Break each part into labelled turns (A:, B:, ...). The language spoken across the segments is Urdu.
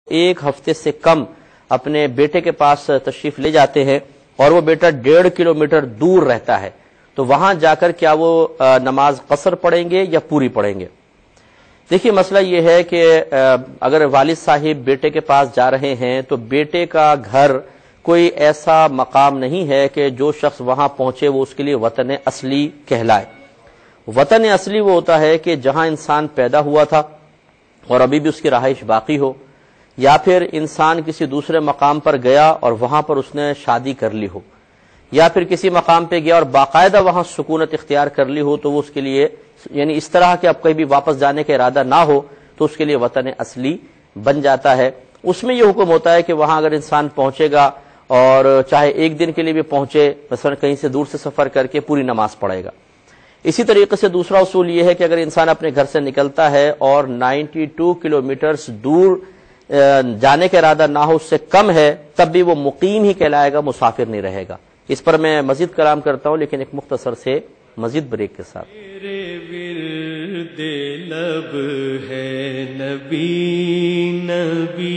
A: ایک ہفتے سے کم اپنے بیٹے کے پاس تشریف لے جاتے ہیں اور وہ بیٹا 1.5 کلومیٹر دور رہتا ہے، تو وہاں جا کر کیا وہ نماز قصر پڑھیں گے یا پوری پڑھیں گے؟ دیکھیے مسئلہ یہ ہے کہ اگر والد صاحب بیٹے کے پاس جا رہے ہیں تو بیٹے کا گھر کوئی ایسا مقام نہیں ہے کہ جو شخص وہاں پہنچے وہ اس کے لیے وطن اصلی کہلائے۔ وطن اصلی وہ ہوتا ہے کہ جہاں انسان پیدا ہوا تھا اور ابھی بھی اس کی رہائش باقی ہو، یا پھر انسان کسی دوسرے مقام پر گیا اور وہاں پر اس نے شادی کر لی ہو، یا پھر کسی مقام پہ گیا اور باقاعدہ وہاں سکونت اختیار کر لی ہو، تو وہ اس کے لیے یعنی اس طرح کہ اب کہیں بھی واپس جانے کا ارادہ نہ ہو تو اس کے لیے وطن اصلی بن جاتا ہے۔ اس میں یہ حکم ہوتا ہے کہ وہاں اگر انسان پہنچے گا اور چاہے ایک دن کے لیے بھی پہنچے، مثلا کہیں سے دور سے سفر کر کے پوری نماز پڑھے گا۔ اسی طریقے سے دوسرا اصول یہ ہے کہ اگر انسان اپنے گھر سے نکلتا ہے اور 92 کلومیٹرز دور جانے کا ارادہ نہ ہو، اس سے کم ہے، تب بھی وہ مقیم ہی کہلائے گا، مسافر نہیں رہے گا۔ اس پر میں مزید کلام کرتا ہوں لیکن ایک مختصر سے مزید بریک کے ساتھ۔
B: میرے ورد لب ہے نبی نبی۔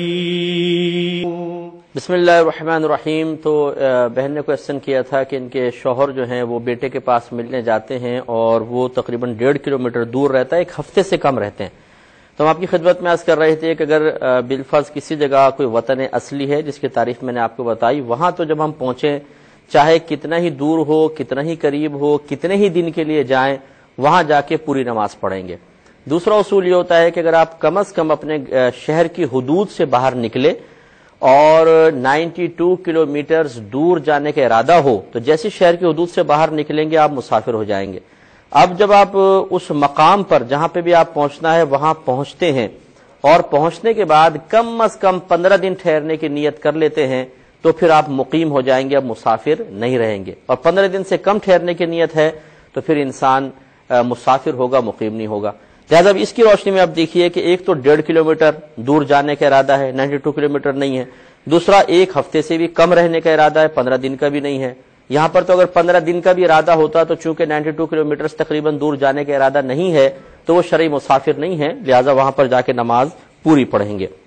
A: بسم اللہ الرحمن الرحیم۔ تو بہن نے کوئسچن کیا تھا کہ ان کے شوہر جو ہیں وہ بیٹے کے پاس ملنے جاتے ہیں اور وہ تقریباً 1.5 کلومیٹر دور رہتا ہے، ایک ہفتے سے کم رہتے ہیں۔ تو ہم آپ کی خدمت میں عرض کر رہے تھے کہ اگر بالفرض کسی جگہ کوئی وطن اصلی ہے جس کی تعریف میں نے آپ کو بتائی، وہاں تو جب ہم پہنچیں، چاہے کتنا ہی دور ہو، کتنا ہی قریب ہو، کتنے ہی دن کے لیے جائیں، وہاں جا کے پوری نماز پڑھیں گے۔ دوسرا اصول یہ ہوتا ہے کہ اگر آپ کم از کم اپنے شہر کی حدود سے باہر نکلے اور 92 کلومیٹرز دور جانے کا ارادہ ہو، تو جیسے شہر کی حدود سے باہر نکلیں گے آپ مسافر ہو جائیں گے۔ اب جب آپ اس مقام پر جہاں پہ بھی آپ پہنچنا ہے وہاں پہنچتے ہیں اور پہنچنے کے بعد کم از کم 15 دن ٹھہرنے کی نیت کر لیتے ہیں، تو پھر آپ مقیم ہو جائیں گے، اب مسافر نہیں رہیں گے۔ اور 15 دن سے کم ٹھہرنے کی نیت ہے تو پھر انسان مسافر ہوگا، مقیم نہیں ہوگا۔ لہٰذا اس کی روشنی میں آپ دیکھیے کہ ایک تو 1.5 کلومیٹر دور جانے کا ارادہ ہے، 92 کلومیٹر نہیں ہے۔ دوسرا ایک ہفتے سے بھی کم رہنے کا ارادہ ہے، 15 دن کا بھی نہیں ہے۔ یہاں پر تو اگر 15 دن کا بھی ارادہ ہوتا تو چونکہ 92 کلومیٹر تقریباً دور جانے کا ارادہ نہیں ہے تو وہ شرعی مسافر نہیں ہے، لہٰذا وہاں پر جا کے نماز پوری پڑھیں گے۔